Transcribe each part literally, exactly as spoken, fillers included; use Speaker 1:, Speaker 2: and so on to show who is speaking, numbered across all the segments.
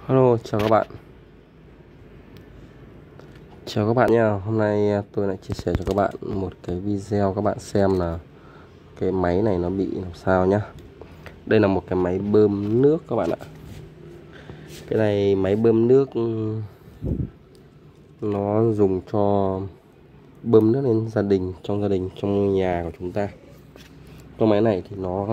Speaker 1: Hello, chào các bạn. Chào các bạn nha. Hôm nay tôi lại chia sẻ cho các bạn một cái video các bạn xem là cái máy này nó bị làm sao nhá. Đây là một cái máy bơm nước các bạn ạ. Cái này máy bơm nước nó dùng cho bơm nước lên gia đình, trong gia đình, trong nhà của chúng ta. Cái máy này thì nó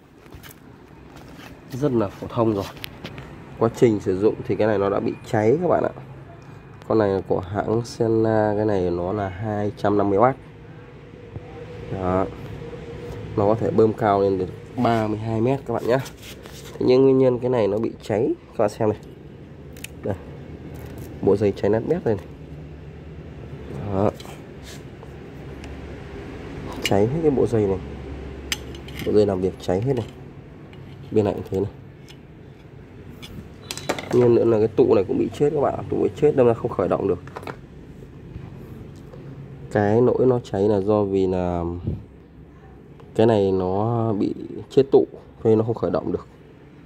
Speaker 1: rất là phổ thông rồi. Quá trình sử dụng thì cái này nó đã bị cháy các bạn ạ. Con này là của hãng Senna, cái này nó là hai trăm năm mươi oát. Đó. Nó có thể bơm cao lên được ba mươi hai mét các bạn nhé. Thế nhưng nguyên nhân cái này nó bị cháy, các bạn xem này. Đây. Bộ dây cháy nát bét đây này. Đó. Cháy hết cái bộ dây này. Bộ dây làm việc cháy hết này. Bên này cũng thế này. Nhưng nữa là cái tụ này cũng bị chết các bạn, tụ bị chết đâm ra không khởi động được. Cái nỗi nó cháy là do vì là cái này nó bị chết tụ nên nó không khởi động được.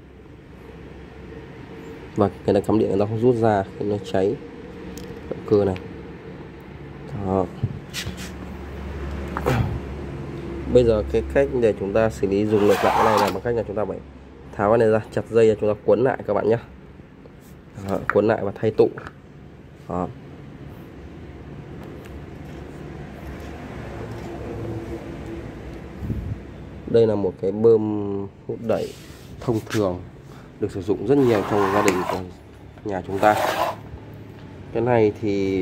Speaker 1: Và cái này cắm điện nó không rút ra khi nó cháy động cơ này. Đó. Bây giờ cái cách để chúng ta xử lý dùng ngược lại cái này là bằng cách là chúng ta phải tháo cái này ra, chặt dây ra, chúng ta quấn lại các bạn nhé. Đó, quấn lại và thay tụ. Đó. Đây là một cái bơm hút đẩy thông thường được sử dụng rất nhiều trong gia đình của nhà chúng ta. Cái này thì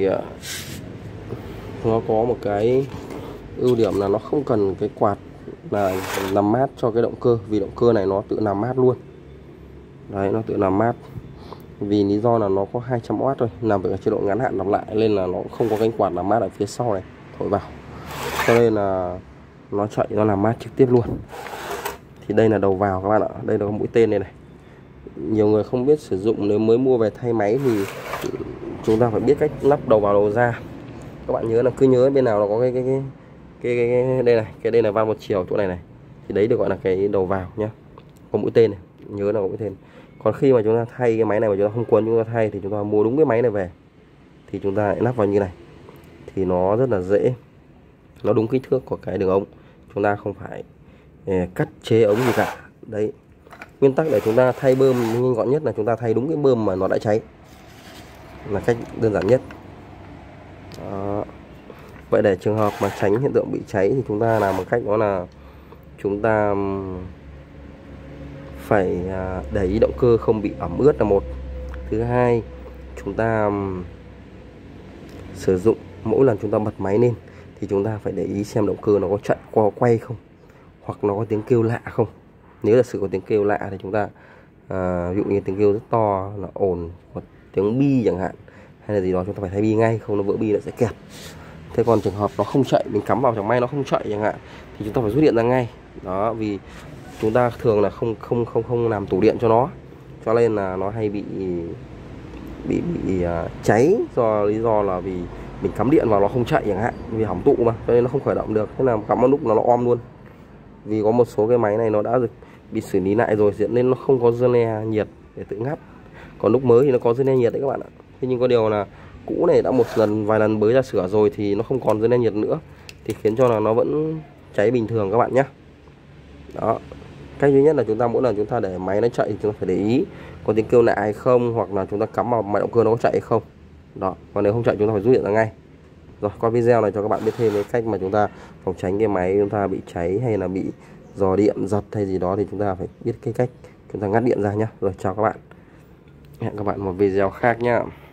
Speaker 1: nó có một cái ưu điểm là nó không cần cái quạt là làm mát cho cái động cơ, vì động cơ này nó tự làm mát luôn. Đấy, nó tự làm mát. Vì lý do là nó có hai trăm oát thôi, làm việc ở chế độ ngắn hạn lặp lại, nên là nó không có cánh quạt làm mát ở phía sau này thổi vào, cho nên là nó chạy nó làm mát trực tiếp luôn. Thì đây là đầu vào các bạn ạ, đây là mũi tên này này. Nhiều người không biết sử dụng, nếu mới mua về thay máy thì chúng ta phải biết cách lắp đầu vào đầu ra. Các bạn nhớ là cứ nhớ bên nào nó có cái cái cái cái, cái, cái đây này, cái đây là van một chiều chỗ này này, thì đấy được gọi là cái đầu vào nhá, có mũi tên này, nhớ là có mũi tên. Còn khi mà chúng ta thay cái máy này mà chúng ta không quấn, chúng ta thay thì chúng ta mua đúng cái máy này về thì chúng ta lại lắp vào như này thì nó rất là dễ, nó đúng kích thước của cái đường ống, chúng ta không phải eh, cắt chế ống gì cả. Đấy, nguyên tắc để chúng ta thay bơm nhanh gọn nhất là chúng ta thay đúng cái bơm mà nó đã cháy, là cách đơn giản nhất. Đó. Vậy để trường hợp mà tránh hiện tượng bị cháy thì chúng ta làm một cách đó là chúng ta phải để ý động cơ không bị ẩm ướt là một. Thứ hai, chúng ta sử dụng mỗi lần chúng ta bật máy lên thì chúng ta phải để ý xem động cơ nó có chạy qua quay không, hoặc nó có tiếng kêu lạ không. Nếu là sự có tiếng kêu lạ thì chúng ta à, ví dụ như tiếng kêu rất to là ồn, hoặc tiếng bi chẳng hạn, hay là gì đó, chúng ta phải thay bi ngay, không nó vỡ bi nó sẽ kẹt. Thế còn trường hợp nó không chạy, mình cắm vào chẳng may nó không chạy chẳng hạn, thì chúng ta phải rút điện ra ngay. Đó, vì chúng ta thường là không không không không làm tủ điện cho nó, cho nên là nó hay bị bị bị uh, cháy do lý do là vì mình cắm điện vào nó không chạy chẳng hạn, vì hỏng tụ mà, cho nên nó không khởi động được. Thế là cắm một lúc nó nó om luôn. Vì có một số cái máy này nó đã được bị xử lý lại rồi, dẫn nên nó không có dơ le nhiệt để tự ngắt. Còn lúc mới thì nó có dơ le nhiệt đấy các bạn ạ. Thế nhưng có điều là cũ này đã một lần vài lần bới ra sửa rồi thì nó không còn dơ le nhiệt nữa, thì khiến cho là nó vẫn cháy bình thường các bạn nhé. Đó, cách duy nhất là chúng ta mỗi lần chúng ta để máy nó chạy thì chúng ta phải để ý có tiếng kêu lạ hay không, hoặc là chúng ta cắm vào máy động cơ nó có chạy hay không. Đó, còn nếu không chạy chúng ta phải rút điện ra ngay. Rồi, qua video này cho các bạn biết thêm cái cách mà chúng ta phòng tránh cái máy chúng ta bị cháy hay là bị rò điện, giật hay gì đó, thì chúng ta phải biết cái cách chúng ta ngắt điện ra nhé. Rồi, chào các bạn, hẹn các bạn một video khác nhá.